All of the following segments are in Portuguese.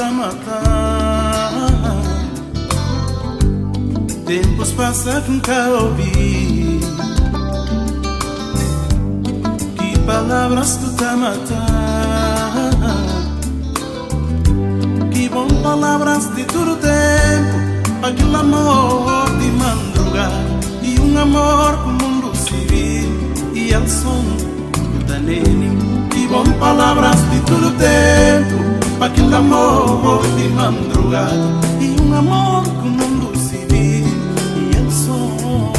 tá matar. Tempos passados nunca ouvi. Que palavras tu tá matar. Que bom palavras de todo tempo. Aquele amor de madrugada. E amor com o mundo civil. E o som da nene. Que bom palavras de todo tempo. Aquele amor de madrugada. E amor com o mundo civil. E o som.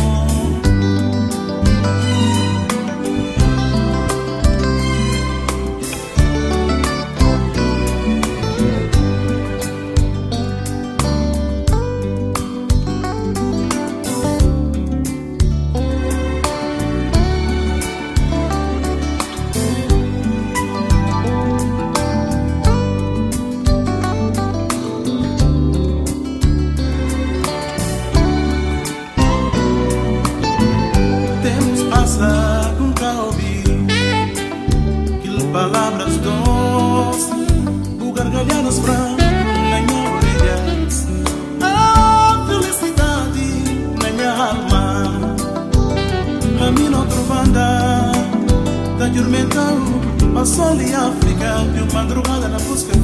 Nunca ouvi que palavras doces, o gargalhadas brancas na minha orelha, a felicidade na minha alma. A minha outra banda da Jurmental, a sol e África, de madrugada na busca.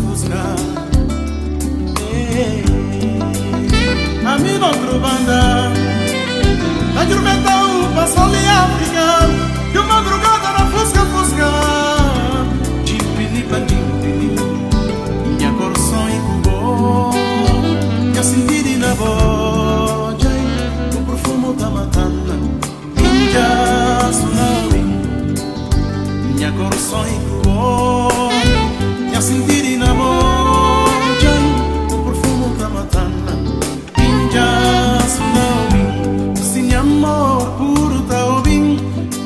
A minha outra banda da Jurmental, a sol e África, de madrugada na fusca. Jimpini pa jimpini, minha coração incubou. Minha sentida na voz, o perfume da matana. Inja sunawi, minha coração incubou. Minha sentida na voz, o perfume da matana. Inja sunawi, sem amor puro tá ouvindo.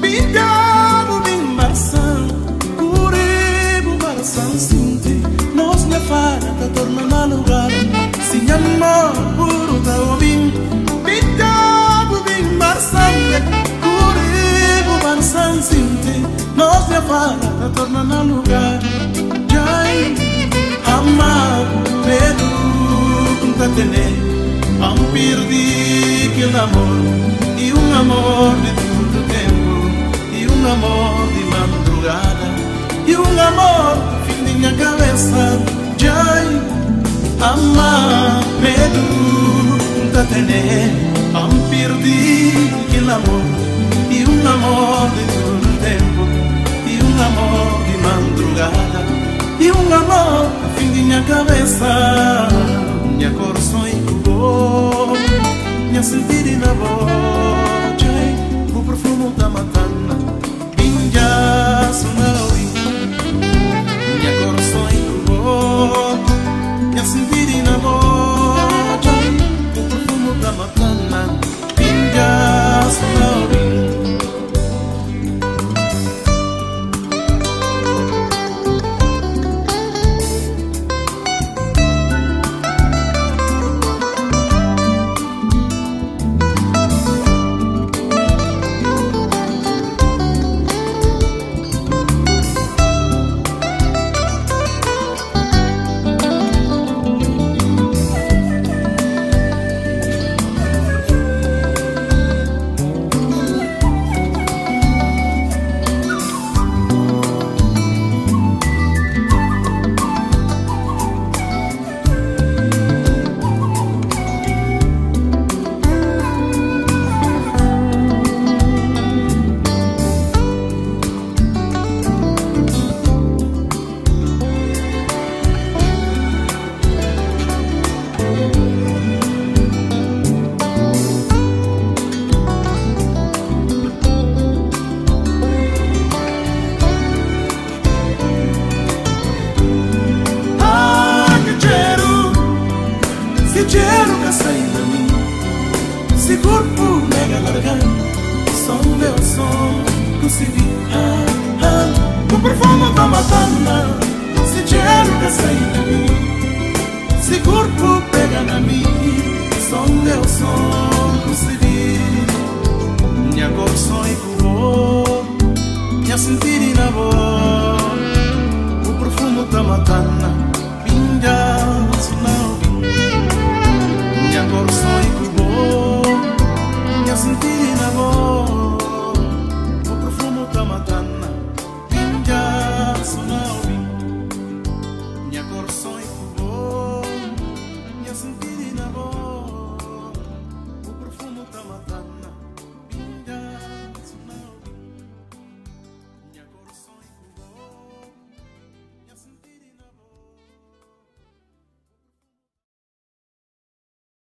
Nós me fara tá tornando a lugar. Sem amor puro tá ouvindo. Pintado bem marçante. Curibo marçante sinti. Nós me fara tá tornando a lugar. Jai amar medo tá tendo. Am perdi aquele amor. E amor de todo tempo. E amor de madrugada. E amor fim de minha cabeça. Jai amar medo tá tendo. Am perdi aquele amor. E amor de todo tempo. E amor de madrugada. E amor fim de minha cabeça. Minha coração incubou. Minha sentida na voz. Jai o perfume da matana. Inja sunawi. Minha coração incubou. Minha sentida na voz. O perfume da matana. Inja sunawi. Cheiro que sai de mim. Se corpo mega largando. Som meu som. Consegui o perfume da matana. Se cheiro que sai de mim. Se corpo pega na mim. Som meu som. Consegui